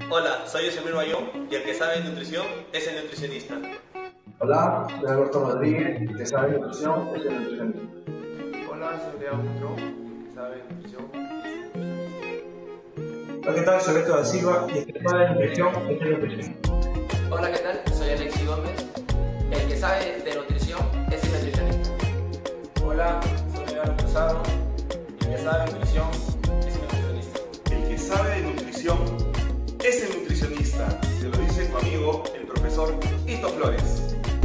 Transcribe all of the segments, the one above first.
Hola, soy Yosemir Bayón y el que sabe de nutrición es el nutricionista. Hola, soy Alberto Rodríguez, el que sabe nutrición es el nutricionista. Hola, soy Leo Butro, el que sabe de nutrición es el nutricionista. Hola, ¿qué tal? Soy Beto da Silva y el que sabe nutrición es el nutricionista. Hola, ¿qué tal? Soy Alexi Gómez. El que sabe de nutrición es el nutricionista. Hola, soy Leonardo Cruzado y el que sabe de nutrición es el nutricionista. El que sabe de nutrición es el nutricionista. Te lo dice tu amigo, el profesor Ito Flores.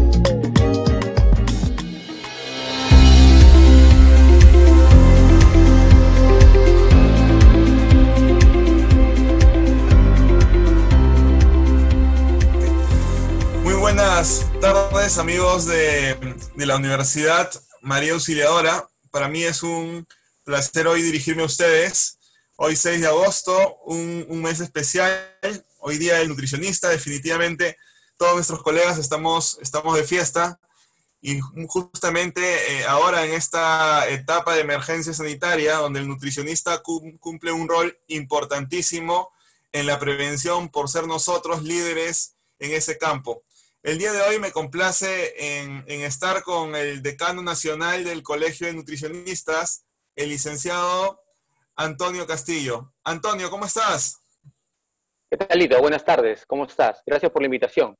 Muy buenas tardes, amigos de la Universidad María Auxiliadora. Para mí es un placer hoy dirigirme a ustedes. Hoy 6 de agosto, un mes especial, hoy día del nutricionista. Definitivamente todos nuestros colegas estamos de fiesta y justamente ahora en esta etapa de emergencia sanitaria donde el nutricionista cumple un rol importantísimo en la prevención por ser nosotros líderes en ese campo. El día de hoy me complace en estar con el decano nacional del Colegio de Nutricionistas, el licenciado Antonio Castillo. Antonio, ¿cómo estás? ¿Qué tal, Lito? Buenas tardes, ¿cómo estás? Gracias por la invitación.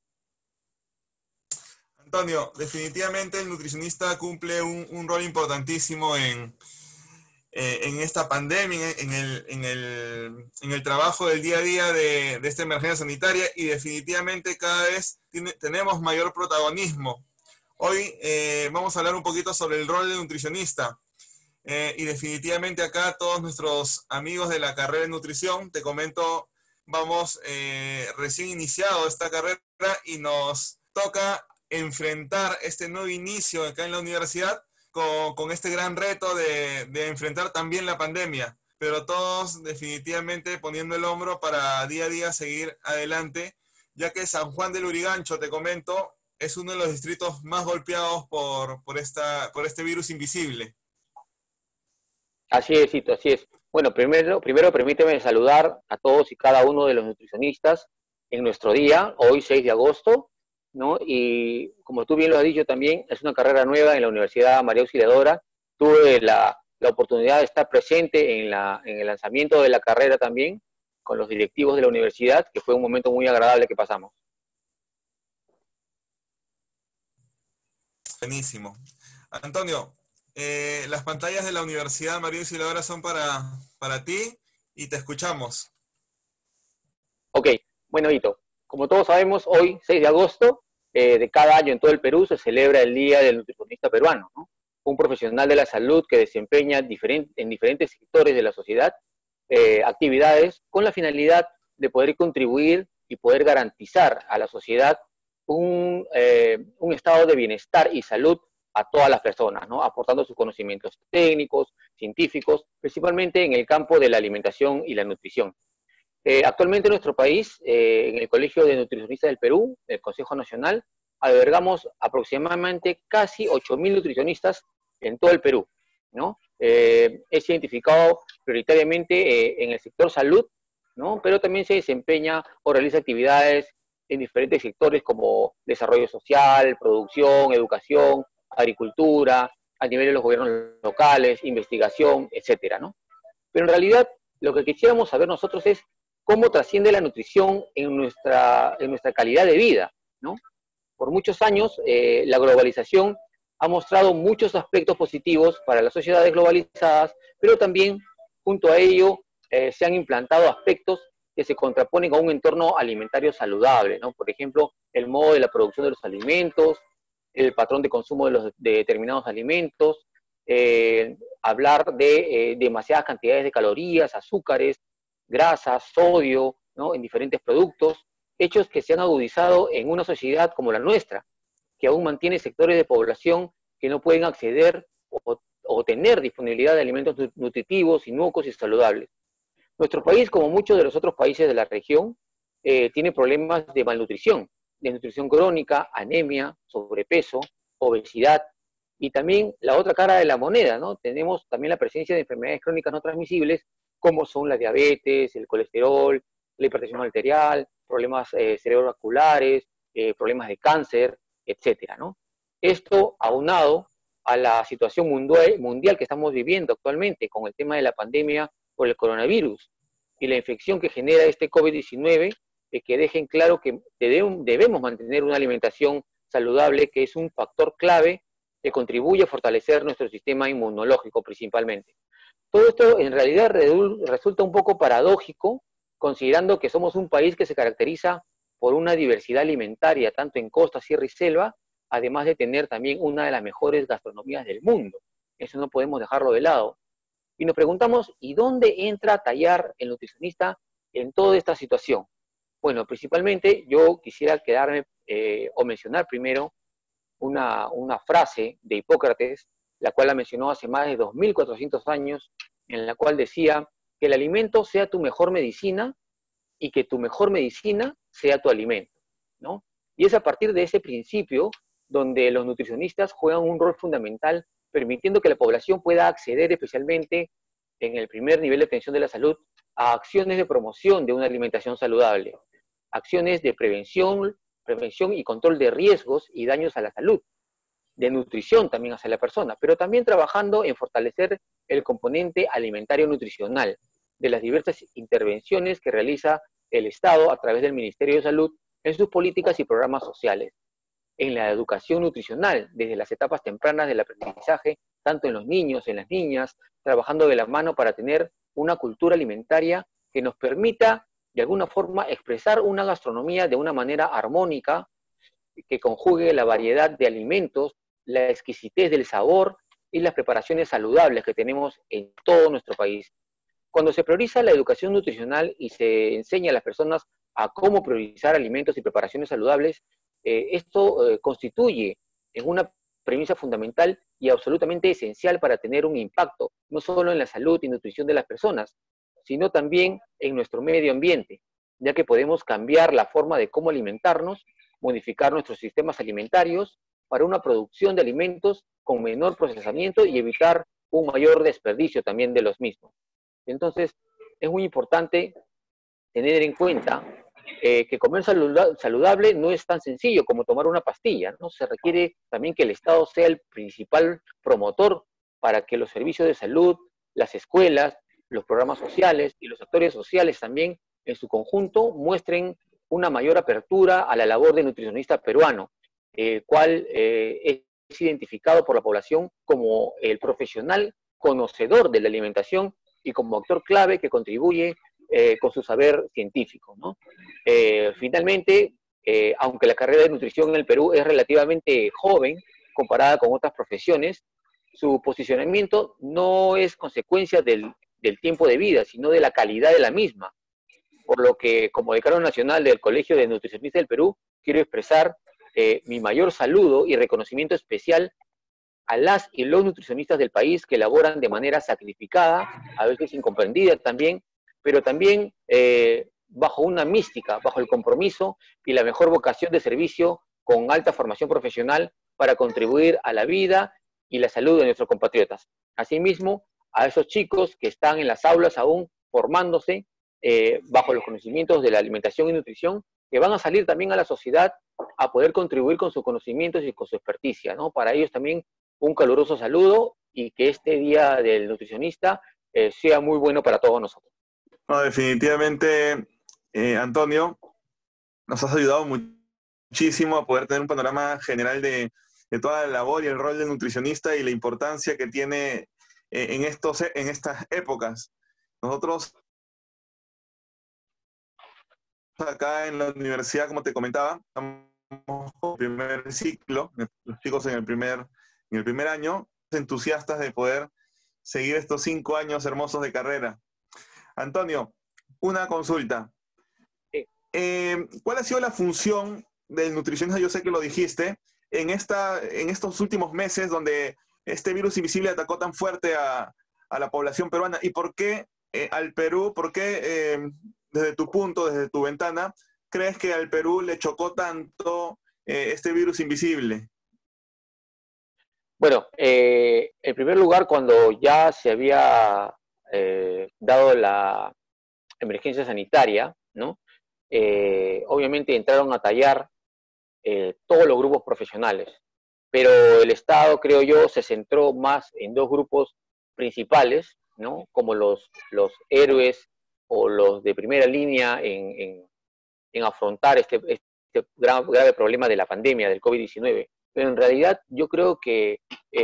Antonio, definitivamente el nutricionista cumple un rol importantísimo en esta pandemia, en el trabajo del día a día de esta emergencia sanitaria, y definitivamente cada vez tenemos mayor protagonismo. Hoy vamos a hablar un poquito sobre el rol del nutricionista. Y definitivamente acá todos nuestros amigos de la carrera de nutrición, te comento, vamos recién iniciado esta carrera y nos toca enfrentar este nuevo inicio acá en la universidad con este gran reto de enfrentar también la pandemia, pero todos definitivamente poniendo el hombro para día a día seguir adelante, ya que San Juan del Lurigancho, te comento, es uno de los distritos más golpeados por este virus invisible. Así es, Lito, así es. Bueno, primero permíteme saludar a todos y cada uno de los nutricionistas en nuestro día, hoy 6 de agosto, ¿no? Y como tú bien lo has dicho también, es una carrera nueva en la Universidad María Auxiliadora. Tuve la oportunidad de estar presente en el lanzamiento de la carrera también, con los directivos de la universidad, que fue un momento muy agradable que pasamos. Buenísimo. Antonio, las pantallas de la Universidad María Auxiliadora son para ti y te escuchamos. Ok, bueno, Hito, como todos sabemos, hoy, 6 de agosto, de cada año en todo el Perú se celebra el Día del Nutricionista Peruano, ¿no? Un profesional de la salud que desempeña en diferentes sectores de la sociedad actividades con la finalidad de poder contribuir y poder garantizar a la sociedad un estado de bienestar y salud a todas las personas, ¿no? Aportando sus conocimientos técnicos, científicos, principalmente en el campo de la alimentación y la nutrición. Actualmente en nuestro país, en el Colegio de Nutricionistas del Perú, el Consejo Nacional, albergamos aproximadamente casi 8.000 nutricionistas en todo el Perú, ¿no? Es identificado prioritariamente en el sector salud, ¿no? Pero también se desempeña o realiza actividades en diferentes sectores como desarrollo social, producción, educación, agricultura, a nivel de los gobiernos locales, investigación, etcétera, ¿no? Pero en realidad lo que quisiéramos saber nosotros es cómo trasciende la nutrición en nuestra calidad de vida, ¿no? Por muchos años, la globalización ha mostrado muchos aspectos positivos para las sociedades globalizadas, pero también, junto a ello, se han implantado aspectos que se contraponen a un entorno alimentario saludable, ¿no? Por ejemplo, el modo de la producción de los alimentos, el patrón de consumo de determinados alimentos, hablar de demasiadas cantidades de calorías, azúcares, grasas, sodio, ¿no? En diferentes productos, hechos que se han agudizado en una sociedad como la nuestra, que aún mantiene sectores de población que no pueden acceder o tener disponibilidad de alimentos nutritivos, inocuos y saludables. Nuestro país, como muchos de los otros países de la región, tiene problemas de malnutrición, desnutrición crónica, anemia, sobrepeso, obesidad, y también la otra cara de la moneda, ¿no? Tenemos también la presencia de enfermedades crónicas no transmisibles, como son la diabetes, el colesterol, la hipertensión arterial, problemas cerebrovasculares, problemas de cáncer, etcétera, ¿no? Esto aunado a la situación mundial que estamos viviendo actualmente con el tema de la pandemia por el coronavirus y la infección que genera este COVID-19, que dejen claro que debemos mantener una alimentación saludable, que es un factor clave que contribuye a fortalecer nuestro sistema inmunológico principalmente. Todo esto en realidad resulta un poco paradójico, considerando que somos un país que se caracteriza por una diversidad alimentaria, tanto en costa, sierra y selva, además de tener también una de las mejores gastronomías del mundo. Eso no podemos dejarlo de lado. Y nos preguntamos, ¿y dónde entra a tallar el nutricionista en toda esta situación? Bueno, principalmente yo quisiera quedarme o mencionar primero una frase de Hipócrates, la cual la mencionó hace más de 2400 años, en la cual decía que el alimento sea tu mejor medicina y que tu mejor medicina sea tu alimento, ¿no? Y es a partir de ese principio donde los nutricionistas juegan un rol fundamental, permitiendo que la población pueda acceder, especialmente en el primer nivel de atención de la salud, a acciones de promoción de una alimentación saludable, acciones de prevención y control de riesgos y daños a la salud, de nutrición también hacia la persona, pero también trabajando en fortalecer el componente alimentario nutricional de las diversas intervenciones que realiza el Estado a través del Ministerio de Salud en sus políticas y programas sociales, en la educación nutricional, desde las etapas tempranas del aprendizaje, tanto en los niños, en las niñas, trabajando de la mano para tener una cultura alimentaria que nos permita, de alguna forma, expresar una gastronomía de una manera armónica, que conjugue la variedad de alimentos, la exquisitez del sabor y las preparaciones saludables que tenemos en todo nuestro país. Cuando se prioriza la educación nutricional y se enseña a las personas a cómo priorizar alimentos y preparaciones saludables, esto constituye en una premisa fundamental y absolutamente esencial para tener un impacto, no solo en la salud y nutrición de las personas, sino también en nuestro medio ambiente, ya que podemos cambiar la forma de cómo alimentarnos, modificar nuestros sistemas alimentarios para una producción de alimentos con menor procesamiento y evitar un mayor desperdicio también de los mismos. Entonces, es muy importante tener en cuenta que comer saludable no es tan sencillo como tomar una pastilla, ¿no? Se requiere también que el Estado sea el principal promotor para que los servicios de salud, las escuelas, los programas sociales y los actores sociales también en su conjunto muestren una mayor apertura a la labor del nutricionista peruano, el cual es identificado por la población como el profesional conocedor de la alimentación y como actor clave que contribuye con su saber científico, ¿no? Finalmente, aunque la carrera de nutrición en el Perú es relativamente joven comparada con otras profesiones, su posicionamiento no es consecuencia del tiempo de vida, sino de la calidad de la misma. Por lo que, como decano nacional del Colegio de Nutricionistas del Perú, quiero expresar mi mayor saludo y reconocimiento especial a las y los nutricionistas del país que laboran de manera sacrificada, a veces incomprendida también, pero también bajo una mística, bajo el compromiso y la mejor vocación de servicio con alta formación profesional para contribuir a la vida y la salud de nuestros compatriotas. Asimismo, a esos chicos que están en las aulas aún formándose bajo los conocimientos de la alimentación y nutrición, que van a salir también a la sociedad a poder contribuir con sus conocimientos y con su experticia, ¿no? Para ellos también un caluroso saludo y que este Día del Nutricionista sea muy bueno para todos nosotros. No, definitivamente, Antonio, nos has ayudado muchísimo a poder tener un panorama general de toda la labor y el rol del nutricionista y la importancia que tiene en estas épocas. Nosotros acá en la universidad, como te comentaba, estamos en el primer ciclo, los chicos en el primer año, entusiastas de poder seguir estos 5 años hermosos de carrera. Antonio, una consulta. ¿Cuál ha sido la función del nutricionista? Yo sé que lo dijiste, en estos últimos meses donde este virus invisible atacó tan fuerte a la población peruana. ¿Y por qué al Perú, desde tu punto, desde tu ventana, crees que al Perú le chocó tanto este virus invisible? Bueno, en primer lugar, cuando ya se había dado la emergencia sanitaria, ¿no? Obviamente entraron a tallar todos los grupos profesionales, pero el Estado, creo yo, se centró más en dos grupos principales, ¿no? Como los héroes o los de primera línea en afrontar este grave problema de la pandemia del COVID-19. Pero en realidad yo creo que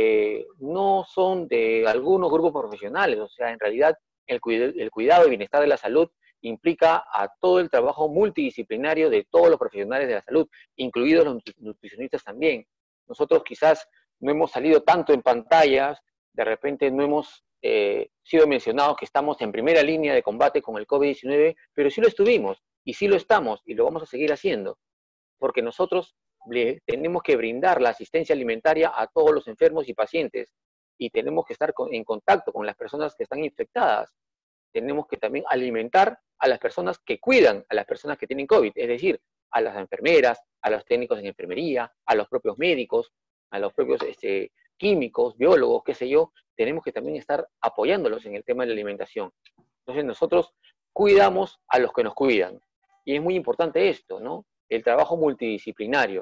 no son de algunos grupos profesionales, o sea, en realidad el cuidado y bienestar de la salud implica a todo el trabajo multidisciplinario de todos los profesionales de la salud, incluidos los nutricionistas también. Nosotros quizás no hemos salido tanto en pantallas, de repente no hemos sido mencionados que estamos en primera línea de combate con el COVID-19, pero sí lo estuvimos, y sí lo estamos, y lo vamos a seguir haciendo, porque nosotros tenemos que brindar la asistencia alimentaria a todos los enfermos y pacientes, y tenemos que estar en contacto con las personas que están infectadas. Tenemos que también alimentar a las personas que cuidan a las personas que tienen COVID, es decir, a las enfermeras, a los técnicos en enfermería, a los propios médicos, a los propios químicos, biólogos, qué sé yo. Tenemos que también estar apoyándolos en el tema de la alimentación. Entonces nosotros cuidamos a los que nos cuidan. Y es muy importante esto, ¿no? El trabajo multidisciplinario.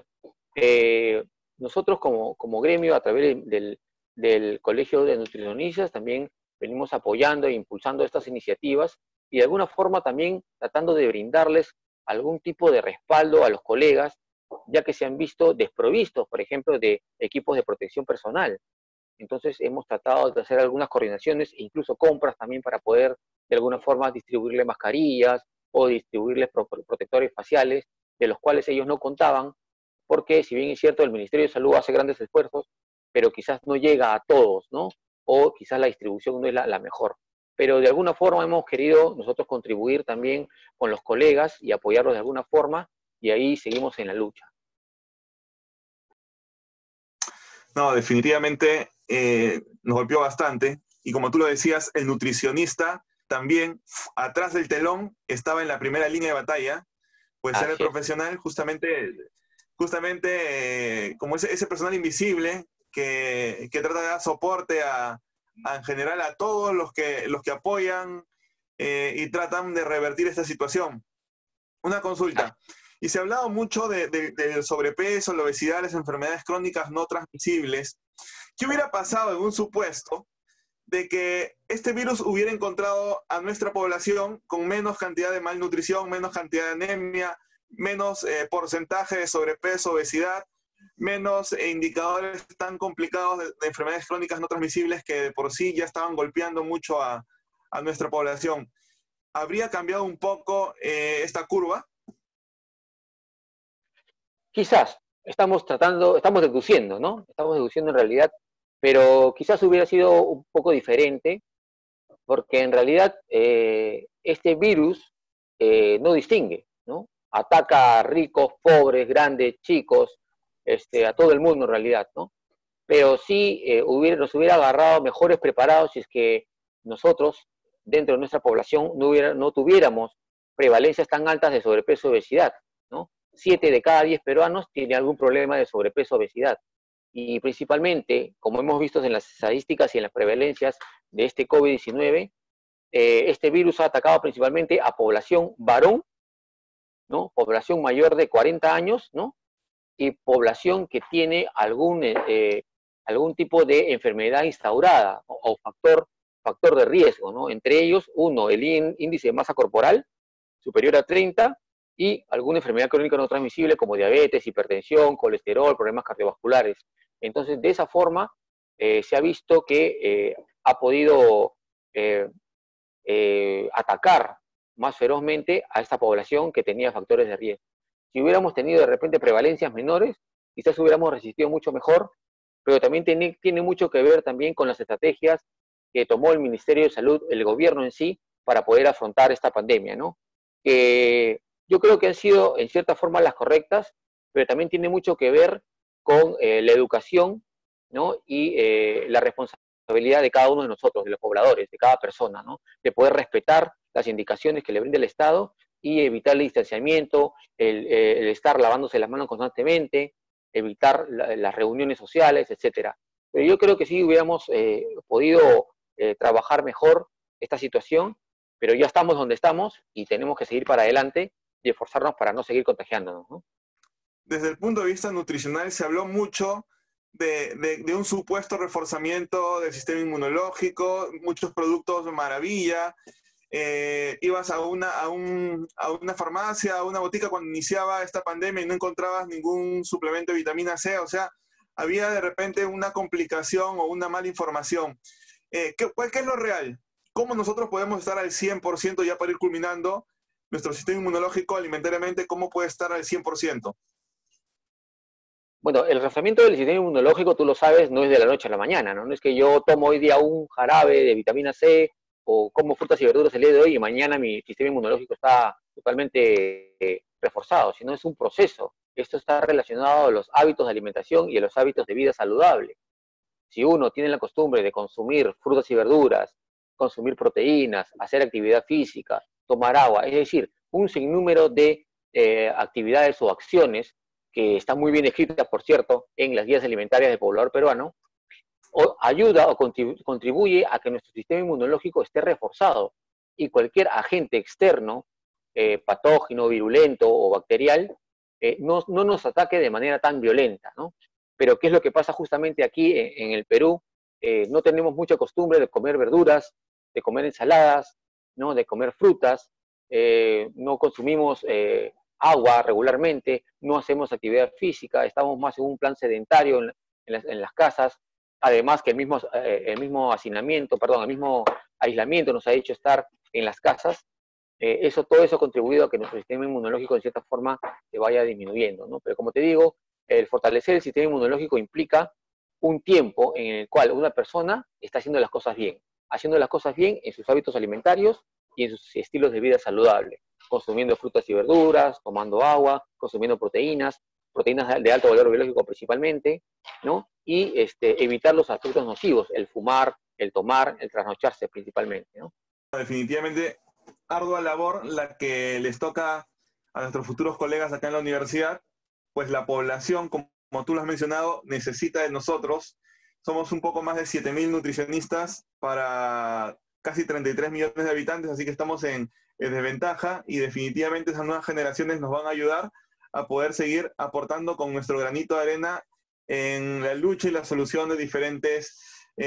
Nosotros como gremio, a través del Colegio de Nutricionistas, también venimos apoyando e impulsando estas iniciativas y de alguna forma también tratando de brindarles algún tipo de respaldo a los colegas, ya que se han visto desprovistos, por ejemplo, de equipos de protección personal. Entonces hemos tratado de hacer algunas coordinaciones e incluso compras también para poder de alguna forma distribuirles mascarillas o distribuirles protectores faciales, de los cuales ellos no contaban, porque si bien es cierto, el Ministerio de Salud hace grandes esfuerzos, pero quizás no llega a todos, ¿no? O quizás la distribución no es la mejor. Pero de alguna forma hemos querido nosotros contribuir también con los colegas y apoyarlos de alguna forma, y ahí seguimos en la lucha. No, definitivamente nos golpeó bastante, y como tú lo decías, el nutricionista también, atrás del telón, estaba en la primera línea de batalla, pues era el profesional justamente como ese personal invisible que trata de dar soporte en general a todos los que apoyan y tratan de revertir esta situación. Una consulta. Y se ha hablado mucho del sobrepeso, la obesidad, las enfermedades crónicas no transmisibles. ¿Qué hubiera pasado en un supuesto de que este virus hubiera encontrado a nuestra población con menos cantidad de malnutrición, menos cantidad de anemia, menos porcentaje de sobrepeso, obesidad, menos indicadores tan complicados de enfermedades crónicas no transmisibles que de por sí ya estaban golpeando mucho a nuestra población? ¿Habría cambiado un poco esta curva? Quizás, estamos deduciendo, ¿no? Estamos deduciendo en realidad, pero quizás hubiera sido un poco diferente, porque en realidad este virus no distingue, ¿no? Ataca a ricos, pobres, grandes, chicos, a todo el mundo en realidad, ¿no? Pero sí nos hubiera agarrado mejores preparados si es que nosotros, dentro de nuestra población, no tuviéramos prevalencias tan altas de sobrepeso y obesidad, ¿no? 7 de cada 10 peruanos tiene algún problema de sobrepeso o obesidad. Y principalmente, como hemos visto en las estadísticas y en las prevalencias de este COVID-19, este virus ha atacado principalmente a población varón, ¿no? Población mayor de 40 años, ¿no? Y población que tiene algún tipo de enfermedad instaurada, ¿no? O factor de riesgo, ¿no? Entre ellos, el índice de masa corporal superior a 30, y alguna enfermedad crónica no transmisible como diabetes, hipertensión, colesterol, problemas cardiovasculares. Entonces, de esa forma, se ha visto que ha podido atacar más ferozmente a esta población que tenía factores de riesgo. Si hubiéramos tenido de repente prevalencias menores, quizás hubiéramos resistido mucho mejor, pero también tiene mucho que ver también con las estrategias que tomó el Ministerio de Salud, el gobierno en sí, para poder afrontar esta pandemia, ¿no? Yo creo que han sido, en cierta forma, las correctas, pero también tiene mucho que ver con la educación, ¿no? Y la responsabilidad de cada uno de nosotros, de los pobladores, de cada persona, ¿no? De poder respetar las indicaciones que le brinda el Estado y evitar el distanciamiento, el estar lavándose las manos constantemente, evitar las reuniones sociales, etcétera. Pero yo creo que sí hubiéramos podido trabajar mejor esta situación, pero ya estamos donde estamos y tenemos que seguir para adelante y esforzarnos para no seguir contagiándonos, ¿no? Desde el punto de vista nutricional se habló mucho de un supuesto reforzamiento del sistema inmunológico, muchos productos maravilla. Ibas a una farmacia, a una botica cuando iniciaba esta pandemia y no encontrabas ningún suplemento de vitamina C, o sea, había de repente una complicación o una mala información. ¿Qué es lo real? ¿Cómo nosotros podemos estar al 100% ya para ir culminando nuestro sistema inmunológico alimentariamente? ¿Cómo puede estar al 100%? Bueno, el reforzamiento del sistema inmunológico, tú lo sabes, no es de la noche a la mañana, ¿no? No es que yo tomo hoy día un jarabe de vitamina C o como frutas y verduras el día de hoy y mañana mi sistema inmunológico está totalmente reforzado, sino es un proceso. Esto está relacionado a los hábitos de alimentación y a los hábitos de vida saludable. Si uno tiene la costumbre de consumir frutas y verduras, consumir proteínas, hacer actividad física, tomar agua, es decir, un sinnúmero de actividades o acciones que están muy bien escritas, por cierto, en las guías alimentarias del poblador peruano, ayuda o contribuye a que nuestro sistema inmunológico esté reforzado y cualquier agente externo, patógeno, virulento o bacterial, no nos ataque de manera tan violenta, ¿no? Pero ¿qué es lo que pasa justamente aquí en el Perú? No tenemos mucha costumbre de comer verduras, de comer ensaladas, ¿no? De comer frutas, no consumimos agua regularmente, no hacemos actividad física, estamos más en un plan sedentario en las casas, además que el mismo hacinamiento, perdón, el mismo aislamiento nos ha hecho estar en las casas. Todo eso ha contribuido a que nuestro sistema inmunológico en cierta forma se vaya disminuyendo, ¿no? Pero como te digo, el fortalecer el sistema inmunológico implica un tiempo en el cual una persona está haciendo las cosas bien en sus hábitos alimentarios y en sus estilos de vida saludable, consumiendo frutas y verduras, tomando agua, consumiendo proteínas de alto valor biológico principalmente, ¿no? Y evitar los aspectos nocivos, el fumar, el tomar, el trasnocharse principalmente, ¿no? Definitivamente, ardua labor la que les toca a nuestros futuros colegas acá en la universidad, pues la población, como tú lo has mencionado, necesita de nosotros. Somos un poco más de 7.000 nutricionistas para casi 33 millones de habitantes, así que estamos en desventaja y definitivamente esas nuevas generaciones nos van a ayudar a poder seguir aportando con nuestro granito de arena en la lucha y la solución de diferentes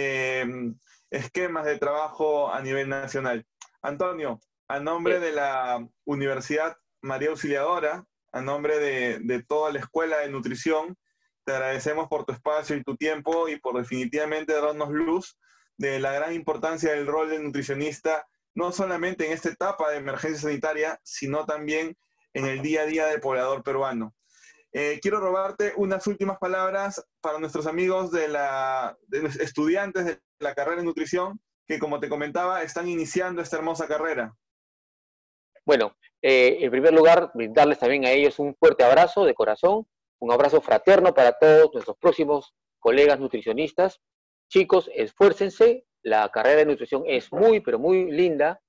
esquemas de trabajo a nivel nacional. Antonio, a nombre de la Universidad María Auxiliadora, a nombre de toda la Escuela de Nutrición, te agradecemos por tu espacio y tu tiempo y por definitivamente darnos luz de la gran importancia del rol del nutricionista, no solamente en esta etapa de emergencia sanitaria, sino también en el día a día del poblador peruano. Quiero robarte unas últimas palabras para nuestros amigos de los estudiantes de la carrera de nutrición, que como te comentaba, están iniciando esta hermosa carrera. Bueno, en primer lugar, brindarles también a ellos un fuerte abrazo de corazón, un abrazo fraterno para todos nuestros próximos colegas nutricionistas. Chicos, esfuércense, la carrera de nutrición es muy, pero muy linda.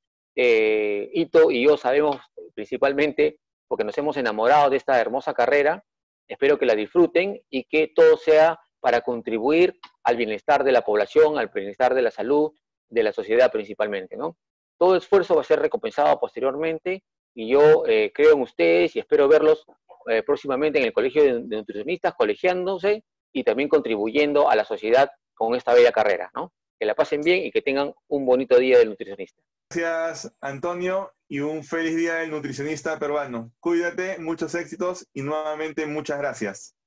Ito y yo sabemos principalmente porque nos hemos enamorado de esta hermosa carrera. Espero que la disfruten y que todo sea para contribuir al bienestar de la población, al bienestar de la salud, de la sociedad principalmente, ¿no? Todo esfuerzo va a ser recompensado posteriormente y yo creo en ustedes y espero verlos próximamente en el Colegio de Nutricionistas, colegiándose y también contribuyendo a la sociedad con esta bella carrera, ¿no? Que la pasen bien y que tengan un bonito día del nutricionista. Gracias, Antonio, y un feliz día del nutricionista peruano. Cuídate, muchos éxitos y nuevamente muchas gracias.